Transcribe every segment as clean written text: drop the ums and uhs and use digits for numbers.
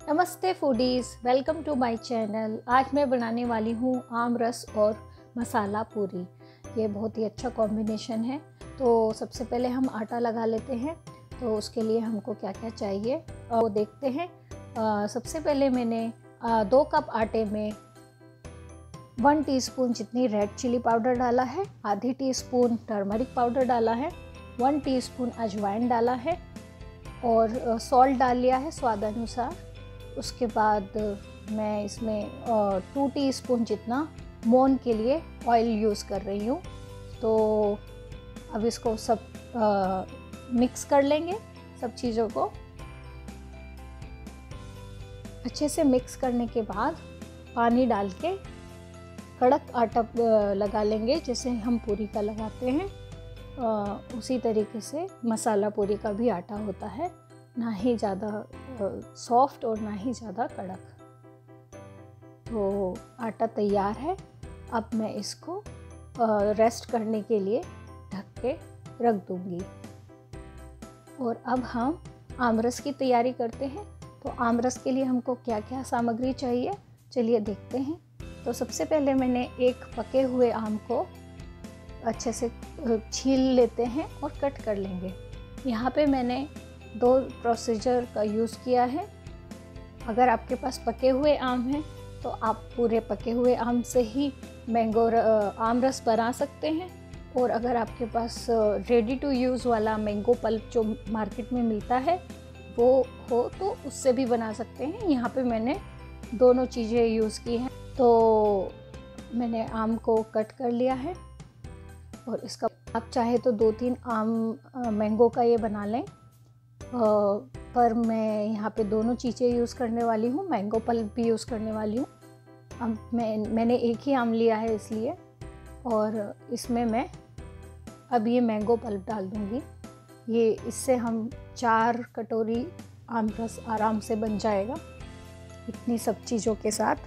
नमस्ते foodies, welcome to my channel. आज मैं बनाने वाली हूँ आम रस और मसाला पूरी। ये बहुत ही अच्छा कॉम्बिनेशन है। तो सबसे पहले हम आटा लगा लेते हैं। तो उसके लिए हमको क्या क्या चाहिए वो देखते हैं। सबसे पहले मैंने 2 कप आटे में 1 टीस्पून जितनी रेड चिली पाउडर डाला है, आधी टीस्पून टर्मरिक पाउडर डाला है, 1 टीस्पून अजवाइन डाला है और सॉल्ट डाल लिया है स्वाद अनुसार। उसके बाद मैं इसमें 2 टीस्पून जितना मोन के लिए ऑयल यूज़ कर रही हूँ। तो अब इसको सब मिक्स कर लेंगे, सब चीज़ों को अच्छे से मिक्स करने के बाद पानी डाल के कड़क आटा लगा लेंगे, जैसे हम पूरी का लगाते हैं। उसी तरीके से मसाला पूरी का भी आटा होता है, ना ही ज़्यादा सॉफ्ट और ना ही ज़्यादा कड़क। तो आटा तैयार है। अब मैं इसको रेस्ट करने के लिए ढक के रख दूँगी। और अब हम आमरस की तैयारी करते हैं। तो आमरस के लिए हमको क्या क्या सामग्री चाहिए, चलिए देखते हैं। तो सबसे पहले मैंने एक पके हुए आम को अच्छे से छील लेते हैं और कट कर लेंगे। यहाँ पे मैंने 2 प्रोसीजर का यूज़ किया है। अगर आपके पास पके हुए आम हैं तो आप पूरे पके हुए आम से ही आम रस बना सकते हैं। और अगर आपके पास रेडी टू यूज़ वाला मैंगो पल्प जो मार्केट में मिलता है वो हो तो उससे भी बना सकते हैं। यहाँ पे मैंने दोनों चीज़ें यूज़ की हैं। तो मैंने आम को कट कर लिया है और इसका आप चाहे तो 2-3 आम मैंगो का ये बना लें। पर मैं यहाँ पे दोनों चीज़ें यूज़ करने वाली हूँ, मैंगो पल्प भी यूज़ करने वाली हूँ। अब मैंने एक ही आम लिया है इसलिए, और इसमें मैं अब ये मैंगो पल्प डाल दूँगी। ये इससे हम 4 कटोरी आम रस आराम से बन जाएगा इतनी सब चीज़ों के साथ।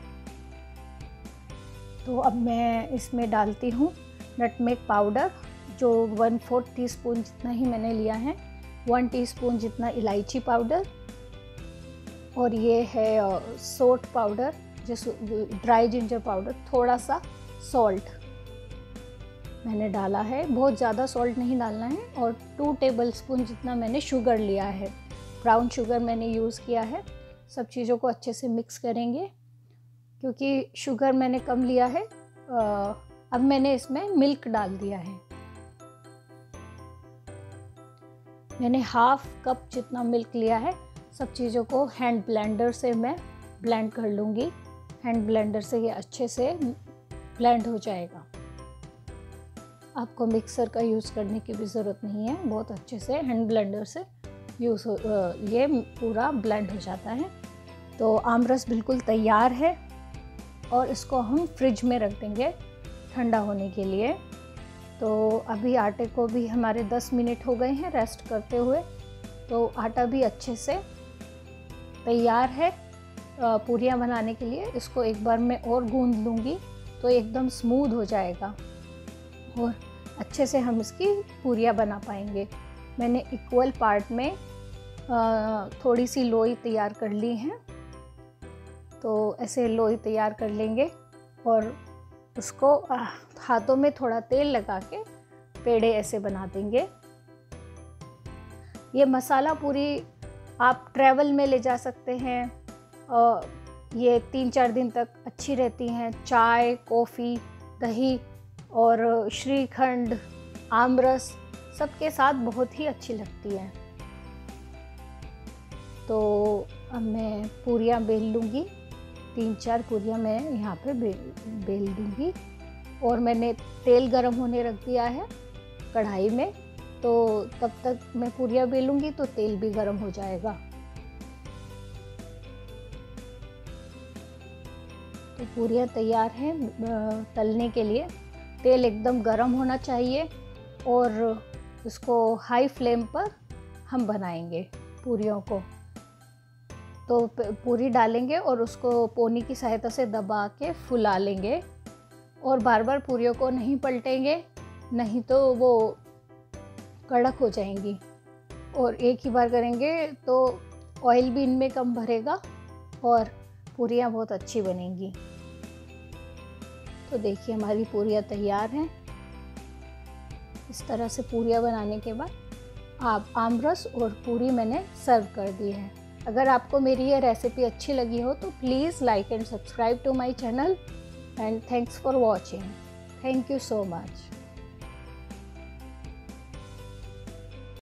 तो अब मैं इसमें डालती हूँ नटमेग पाउडर, जो 1/4 टीस्पून जितना ही मैंने लिया है, 1 टीस्पून जितना इलायची पाउडर, और ये है सोट पाउडर, जैसे ड्राई जिंजर पाउडर, थोड़ा सा सॉल्ट मैंने डाला है। बहुत ज़्यादा सॉल्ट नहीं डालना है। और 2 टेबलस्पून जितना मैंने शुगर लिया है, ब्राउन शुगर मैंने यूज़ किया है। सब चीज़ों को अच्छे से मिक्स करेंगे। क्योंकि शुगर मैंने कम लिया है, अब मैंने इसमें मिल्क डाल दिया है। मैंने 1/2 कप जितना मिल्क लिया है। सब चीज़ों को हैंड ब्लेंडर से मैं ब्लेंड कर लूँगी। हैंड ब्लेंडर से ये अच्छे से ब्लेंड हो जाएगा। आपको मिक्सर का यूज़ करने की भी ज़रूरत नहीं है, बहुत अच्छे से हैंड ब्लेंडर से ये पूरा ब्लेंड हो जाता है। तो आमरस बिल्कुल तैयार है और इसको हम फ्रिज में रख देंगे ठंडा होने के लिए। तो अभी आटे को भी हमारे 10 मिनट हो गए हैं रेस्ट करते हुए। तो आटा भी अच्छे से तैयार है पूरियाँ बनाने के लिए। इसको एक बार मैं और गूंद लूँगी तो एकदम स्मूथ हो जाएगा और अच्छे से हम इसकी पूरियाँ बना पाएंगे। मैंने इक्वल पार्ट में थोड़ी सी लोई तैयार कर ली है। तो ऐसे लोई तैयार कर लेंगे और उसको हाथों में थोड़ा तेल लगा के पेड़े ऐसे बना देंगे। ये मसाला पूरी आप ट्रैवल में ले जा सकते हैं। ये 3-4 दिन तक अच्छी रहती हैं। चाय, कॉफ़ी, दही और श्रीखंड, आमरस सबके साथ बहुत ही अच्छी लगती है। तो अब मैं पूरियाँ बेल लूँगी। 3-4 पूरियाँ मैं यहाँ पे बेल दूँगी। और मैंने तेल गरम होने रख दिया है कढ़ाई में। तो तब तक मैं पूरियाँ बेलूँगी तो तेल भी गरम हो जाएगा। तो पूरियाँ तैयार हैं तलने के लिए। तेल एकदम गरम होना चाहिए और इसको हाई फ्लेम पर हम बनाएंगे पूरियों को। तो पूरी डालेंगे और उसको पोनी की सहायता से दबा के फुला लेंगे। और बार बार पूरियों को नहीं पलटेंगे, नहीं तो वो कड़क हो जाएंगी। और एक ही बार करेंगे तो ऑयल भी इनमें कम भरेगा और पूरियाँ बहुत अच्छी बनेंगी। तो देखिए हमारी पूरियाँ तैयार हैं। इस तरह से पूरियाँ बनाने के बाद आप आमरस और पूरी मैंने सर्व कर दी है। अगर आपको मेरी ये रेसिपी अच्छी लगी हो तो please like and subscribe to my channel and thanks for watching. Thank you so much.